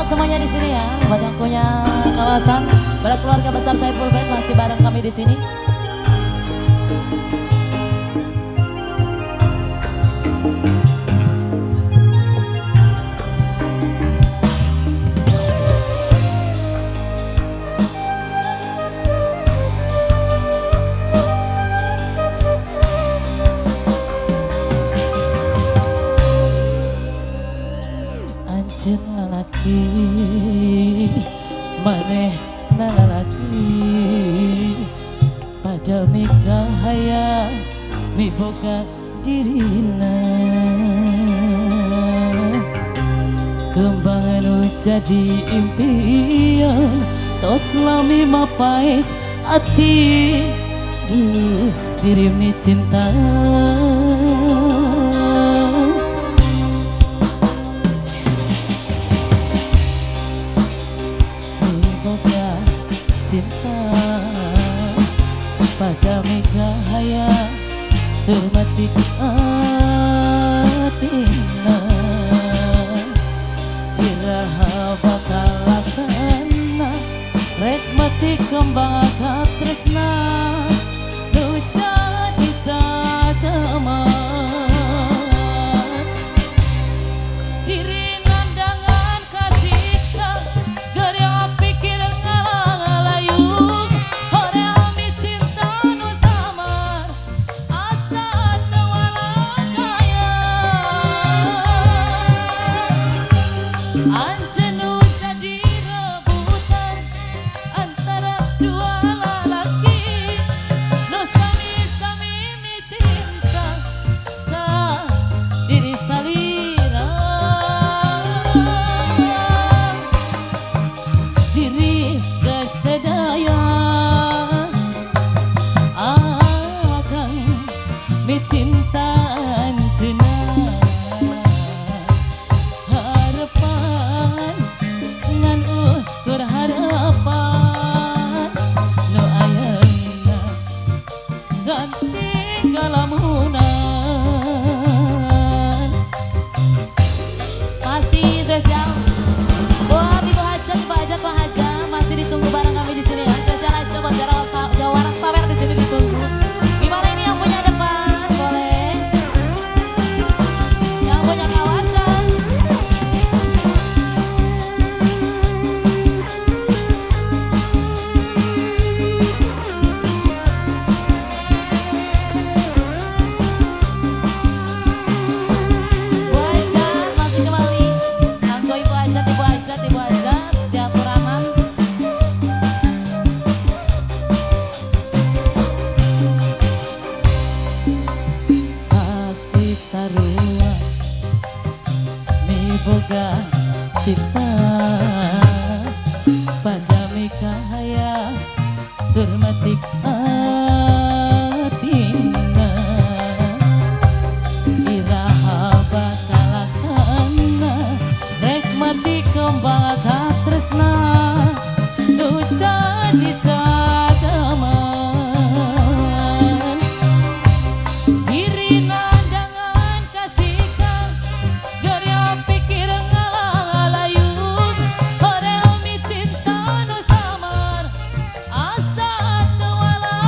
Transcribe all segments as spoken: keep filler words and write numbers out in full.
buat semuanya di sini ya, buat yang punya kawasan, buat keluarga besar Saiful Band masih bareng kami di sini. Anjeun lalaki maneh lalaki pada mikah hayang miboga dirina kembangan jadi impian tos lami mapais ati duh dirimi cinta cinta pada mega hayang termati atina iraha bakal laksana rek mati kembang akad tresna nu jadi cacaman diri Anjenu jadi rebutan antara dua lelaki no sami-sami mi cinta tak diri salira diri geus teu daya akan mi cinta anjeunna masih spesial buat ibu hajat, pak hajat, pak hajat masih ditunggu bareng kami di sini ya. Spesial aja buat Jawa Sawer di sini ditunggu. Gimana ini yang punya depan boleh, yang punya kawasan. Boga cinta pada mika hayang termatik atina iraha bakal laksana rek mati kembang akad tresna nu jadi cacaman diri nandangan kasiksa geria pikir ngalayun hoream mi cinta nu samar asa teu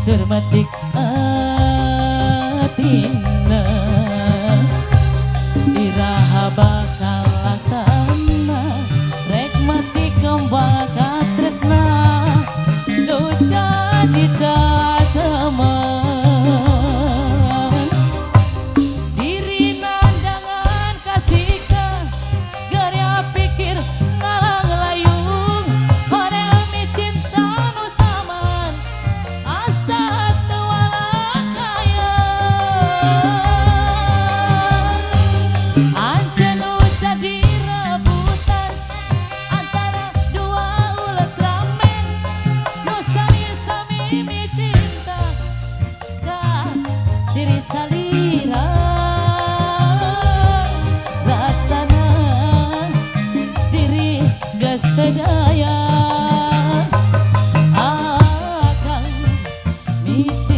termetik atina iraha bakal laksana rek mati kembaka tresna do jadi teman diri nandangan kasiksa geria pikir ngalang layung horeami cinta nu saman asa tewala kaya ancen nu jadi rebutan antara dua ulet ramen nu sami-sami cinta ka diri salira rasana diri geus teu daya akang micin